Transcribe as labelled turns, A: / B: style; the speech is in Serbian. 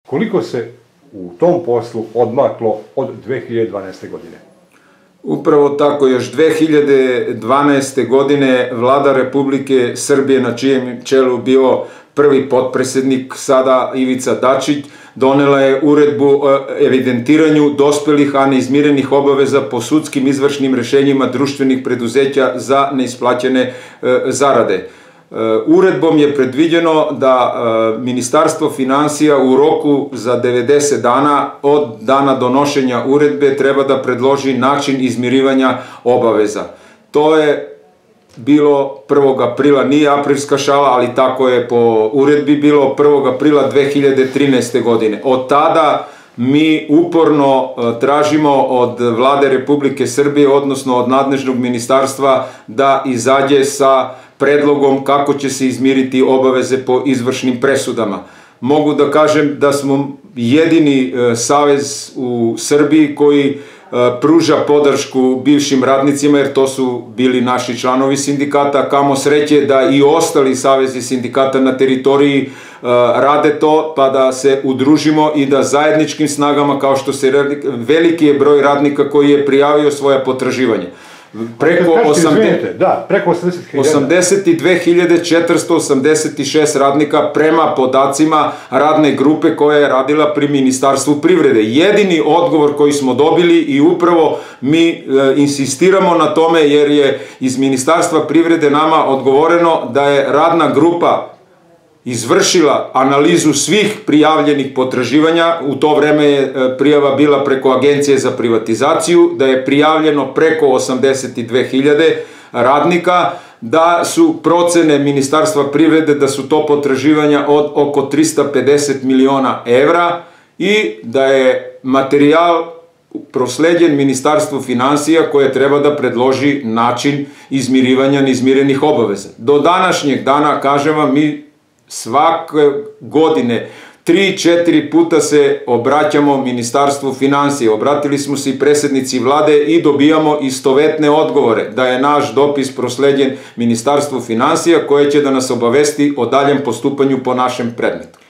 A: Koliko se u tom poslu odmaklo od 2012. godine?
B: Upravo tako, još 2012. godine Vlada Republike Srbije, na čijem čelu bio prvi potpredsednik, sada Ivica Dačić, donela je uredbu o evidentiranju dospelih, a neizmirenih obaveza po sudskim izvršnim rešenjima društvenih preduzeća za neisplaćene zarade. Uredbom je predviđeno da Ministarstvo finansija u roku za 90 dana od dana donošenja uredbe treba da predloži način izmirivanja obaveza. To je bilo 1. aprila, nije aprilska šala, ali tako je po uredbi bilo 1. aprila 2013. godine. Od tada mi uporno tražimo od Vlade Republike Srbije, odnosno od nadležnog ministarstva, da izađe sa predlogom kako će se izmiriti obaveze po izvršnim presudama. Mogu da kažem da smo jedini savez u Srbiji koji pruža podršku bivšim radnicima, jer to su bili naši članovi sindikata. Kamo sreće da i ostali savezi sindikata na teritoriji rade to, pa da se udružimo i da zajedničkim snagama, kao što se veliki je broj radnika koji je prijavio svoja potraživanja. Preko 82.486 radnika prema podacima radne grupe koja je radila pri Ministarstvu privrede. Jedini odgovor koji smo dobili i upravo mi insistiramo na tome, jer je iz Ministarstva privrede nama odgovoreno da je radna grupa izvršila analizu svih prijavljenih potraživanja. U to vreme je prijava bila preko Agencije za privatizaciju, da je prijavljeno preko 82.000 radnika, da su procene Ministarstva privrede da su to potraživanja od oko 350 miliona evra i da je materijal prosleđen Ministarstvu finansija koje treba da predloži način izmirivanja neizmirenih obaveza. Do današnjeg dana, kažem vam, mi svake godine 3-4 puta se obraćamo Ministarstvu finansija. Obratili smo se i predsednici vlade i dobijamo istovetne odgovore da je naš dopis prosleđen Ministarstvu finansija koje će da nas obavesti o daljem postupanju po našem predmetu.